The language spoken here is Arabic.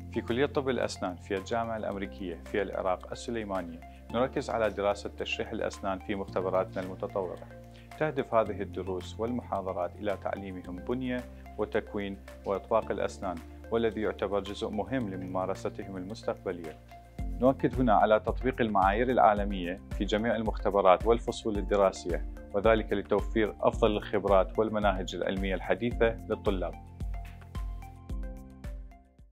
في كلية طب الأسنان في الجامعة الأمريكية في العراق السليمانية نركز على دراسة تشريح الأسنان في مختبراتنا المتطورة. تهدف هذه الدروس والمحاضرات إلى تعليمهم بنية وتكوين وإطباق الأسنان، والذي يعتبر جزء مهم لممارستهم المستقبلية. نؤكد هنا على تطبيق المعايير العالمية في جميع المختبرات والفصول الدراسية، وذلك لتوفير أفضل الخبرات والمناهج العلمية الحديثة للطلاب.